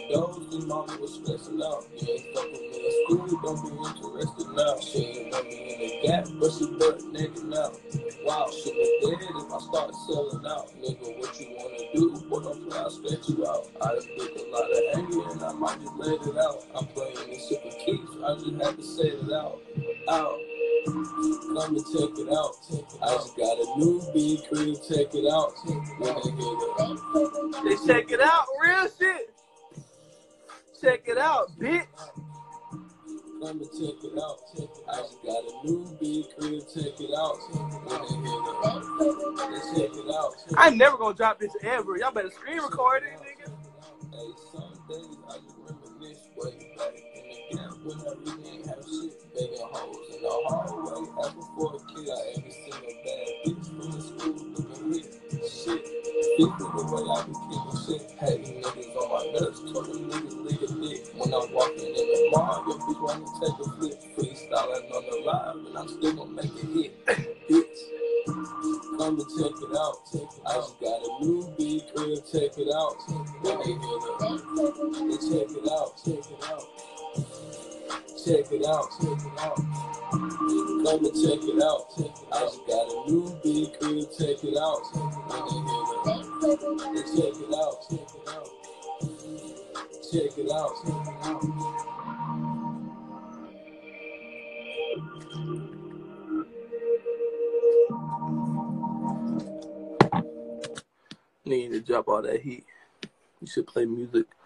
dozed and mama was stressing out. You ain't fucking me in school, don't be interested now. She ain't want me in the gap, but she butt naked now. Wow, shit was dead if I start selling out. Nigga, what you wanna do? Boy, don't play, I'll stretch you out. I done took a lot of anger and I might just let it out. I'm playing this shit for keeps, I just had to say it out. Come and check it out. I just got a new big crib, check it out. When they hear it. They check it out, real shit. Check it out, bitch. Come and check it out. I just got a new big crib, check it out. When they hear it. Check it out. I ain't never gonna drop this ever. Y'all better screen record it, nigga. Hey, some days I just reminisce way back in the gap when I really ain't have shit. Begging hoes in the hallway, asking for a kid. I ain't seen a bad bitch from the school looking lit. Shit, people the way I be kicking shit. Hey, niggas on my nerves, told them niggas lick a dick. When I'm walking in the mall, your bitch wanna take a flip. Freestyling on the live, and I'm still gonna make it hit. Bitch, come to check it out. I just got a new big crib, check it out. When they hear it, they check it out. Check it out. Come and check it out. I just got a new big crib, check it out. When they hear it, they check it out. Check it out. Need to drop all that heat. You should play music.